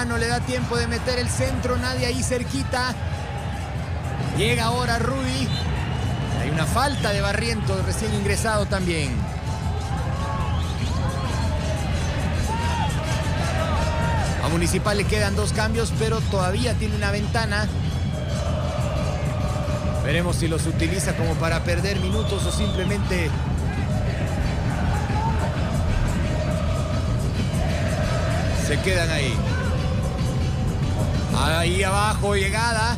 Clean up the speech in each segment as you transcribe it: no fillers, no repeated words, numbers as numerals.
cubano le da tiempo de meter el centro, nadie ahí cerquita. Llega ahora Rudy. Hay una falta de Barrientos, recién ingresado también. A Municipal le quedan 2 cambios, pero todavía tiene una ventana. Veremos si los utiliza como para perder minutos o simplemente se quedan ahí. Ahí abajo, llegada.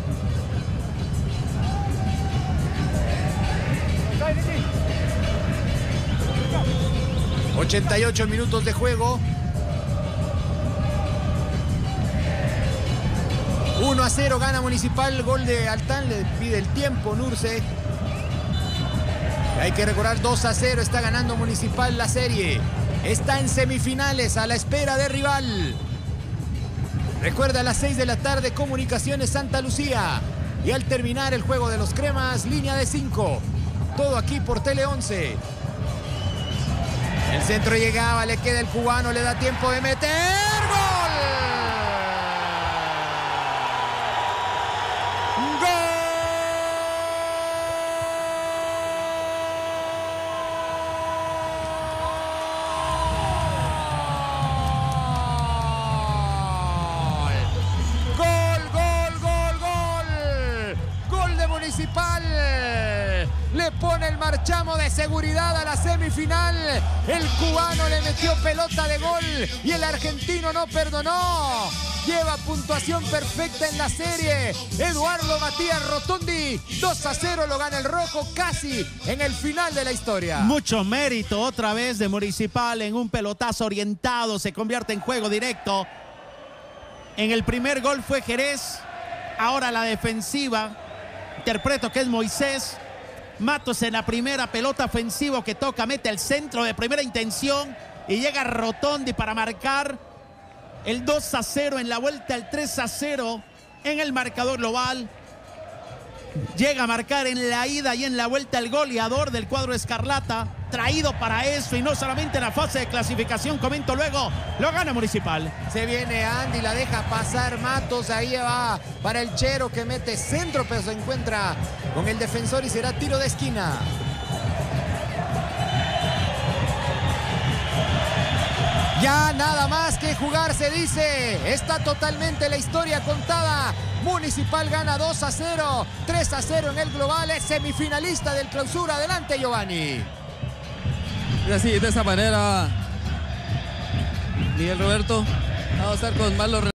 ...88 minutos de juego... 1-0 gana Municipal, gol de Altán, le pide el tiempo Nurse. Hay que recordar, 2-0 está ganando Municipal la serie. Está en semifinales, a la espera de rival. Recuerda, a las 6 de la tarde, Comunicaciones Santa Lucía. Y al terminar el juego de los cremas, línea de 5. Todo aquí por Tele 11. El centro llegaba, le queda el cubano, le da tiempo de meter. ¡Gol! Municipal le pone el marchamo de seguridad a la semifinal. El cubano le metió pelota de gol y el argentino no perdonó. Lleva puntuación perfecta en la serie. Eduardo Matías Rotondi, 2-0 lo gana el rojo, casi en el final de la historia. Mucho mérito otra vez de Municipal en un pelotazo orientado. Se convierte en juego directo. En el primer gol fue Jerez. Ahora la defensiva. Interpreto que es Moisés. Matos en la primera pelota ofensiva que toca, mete el centro de primera intención y llega Rotondi para marcar el 2-0 en la vuelta, el 3-0 en el marcador global. Llega a marcar en la ida y en la vuelta el goleador del cuadro escarlata, traído para eso y no solamente en la fase de clasificación, comento luego, lo gana Municipal. Se viene Andy, la deja pasar Matos, ahí va para el Chero que mete centro, pero se encuentra con el defensor y será tiro de esquina. Ya nada más que jugar, se dice. Está totalmente la historia contada. Municipal gana 2-0, 3-0 en el global. Es semifinalista del clausura. Adelante, Giovanni. Y así, de esa manera, Miguel Roberto, vamos a estar con Marlon.